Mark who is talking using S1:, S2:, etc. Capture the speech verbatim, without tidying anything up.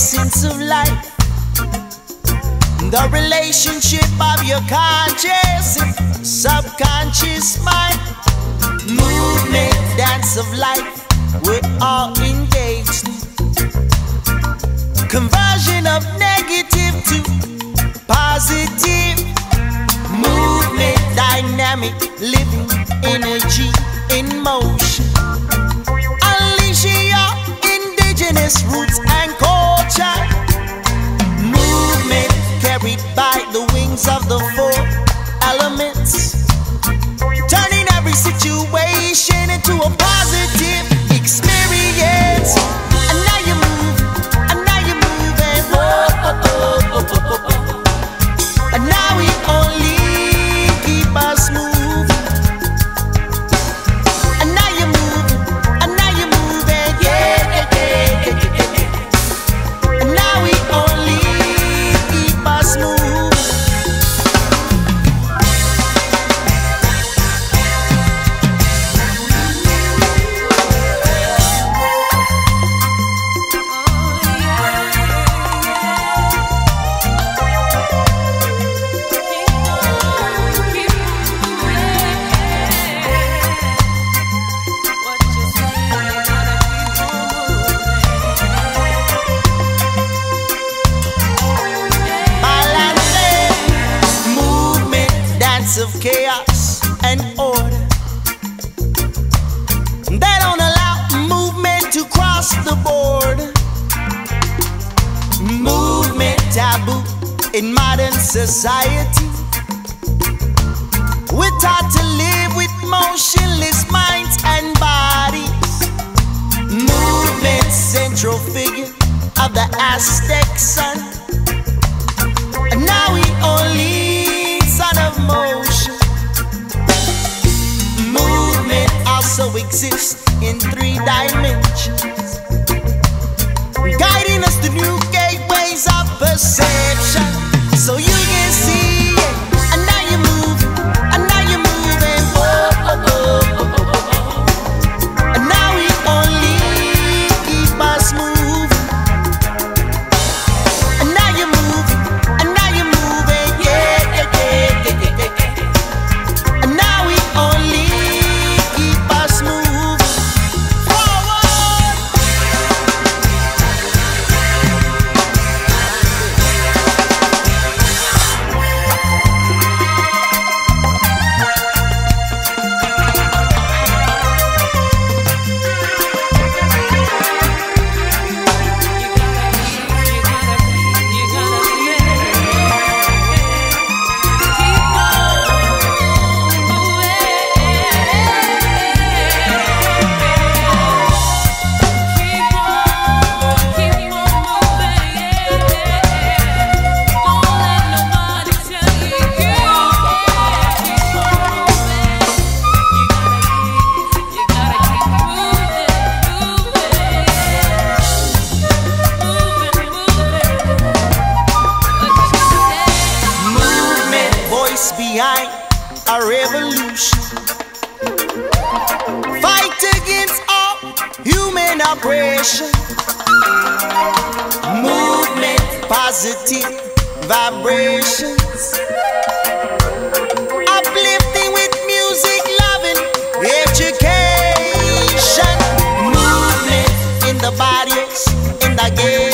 S1: essence of life, the relationship of your conscious and subconscious mind. Movement, dance of life, we're all engaged in. Conversion of negative to positive. Movement, dynamic, living energy in motion. Unleashing your indigenous roots and culture. Movement carried by the wings of the four elements, turning every situation into a positive experience. And now you move, and now you move, and oh, oh, oh, oh, oh, oh. And now we only keep us move. And now you move, and now you move, and yeah, yeah, yeah, yeah, yeah, yeah. And now we only keep us move. Of chaos and order, they don't allow movement to cross the border. Movement taboo in modern society. We're taught to live with motionless minds and bodies. Movement central figure of the Aztec sun, and now we only son of motion. Movement also exists in three dimensions, guiding us to new gateways of perception, so you can see it. And now you move, and now you move, and oh, oh, oh, oh, oh, oh. And now we only keep us moving. And now you move, and now you move, and yeah, yeah, yeah. And now we only keep us moving forward. Behind a revolution, fight against all human oppression. Movement, positive vibrations, uplifting with music, loving education. Movement in the bodies, in the game.